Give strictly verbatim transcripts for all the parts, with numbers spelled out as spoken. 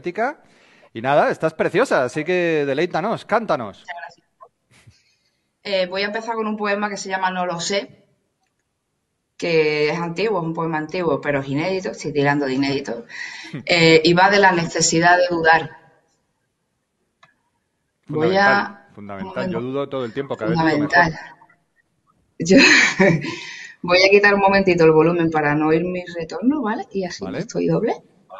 poética. Y nada, estás preciosa, así que deleítanos, cántanos. Muchas gracias. Eh, voy a empezar con un poema que se llama No lo sé, que es antiguo, es un poema antiguo, pero es inédito, estoy tirando de inédito, eh, y va de la necesidad de dudar. Voy Fundamental, a... Un fundamental. Yo momento, dudo todo el tiempo, cada vez dudo mejor. fundamental. Yo voy a quitar un momentito el volumen para no oír mi retorno, ¿vale? Y así no ¿Vale? estoy doble.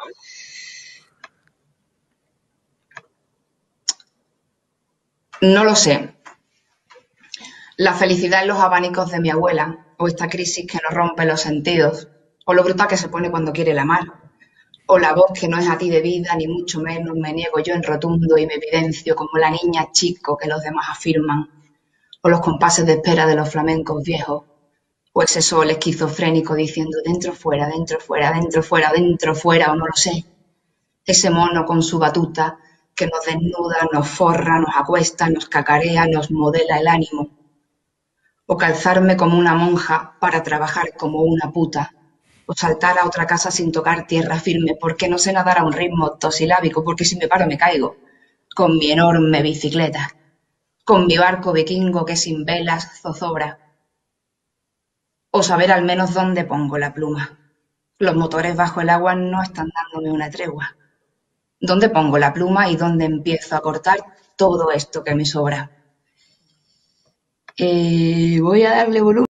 No lo sé. La felicidad en los abanicos de mi abuela, o esta crisis que nos rompe los sentidos, o lo brutal que se pone cuando quiere la mar, o la voz que no es a ti debida, ni mucho menos me niego yo en rotundo y me evidencio como la niña chico que los demás afirman, o los compases de espera de los flamencos viejos, o ese sol esquizofrénico diciendo dentro fuera, dentro fuera, dentro fuera, dentro fuera, o no lo sé, ese mono con su batuta que nos desnuda, nos forra, nos acuesta, nos cacarea, nos modela el ánimo, o calzarme como una monja para trabajar como una puta, o saltar a otra casa sin tocar tierra firme, porque no sé nadar a un ritmo octosilábico, porque si me paro me caigo, con mi enorme bicicleta, con mi barco vikingo que sin velas zozobra, o saber al menos dónde pongo la pluma. Los motores bajo el agua no están dándome una tregua. ¿Dónde pongo la pluma y dónde empiezo a cortar todo esto que me sobra? Eh, voy a darle volumen.